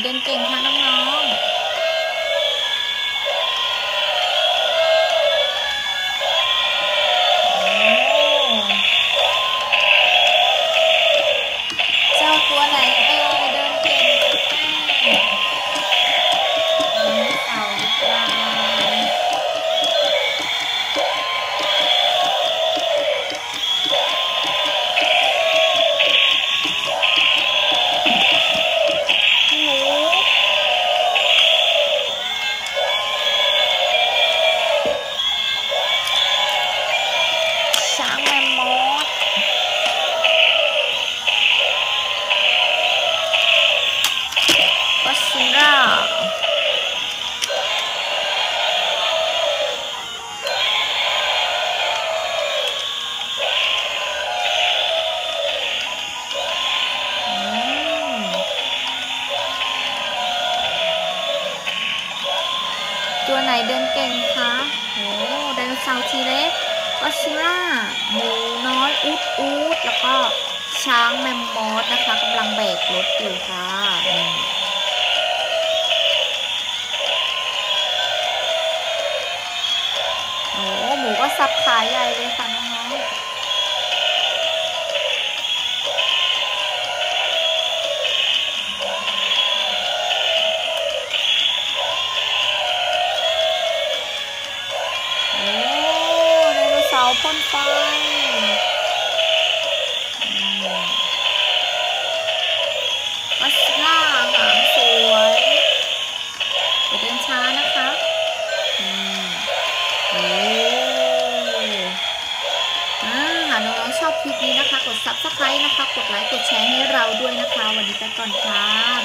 ดินเก่งค่ะน้องๆเจ้าตัวไหนเดินเก่งเต่าหรือเปล่าช้างแมมมอสก็ซิล่าตัวไหนเดินเก่งคะโอ้ไดโนเสาร์ทีเล็กก็ซิล่าหมูน้อยอูดแล้วก็ช้างแมมมอสนะคะกำลังแบกรถอยู่ค่ะโอ้หมูก็สับขาใหญ่เลยค่ะน้องๆโอ้ไดโนเสาร์พ่นไฟก็ซิล่าหางสวยอย่าเดินช้านะคะโอ้น้องๆชอบคลิปนี้นะคะกด Subscribe นะคะกดไลค์กดแชร์ให้เราด้วยนะคะวันนี้ไปก่อนค่ะ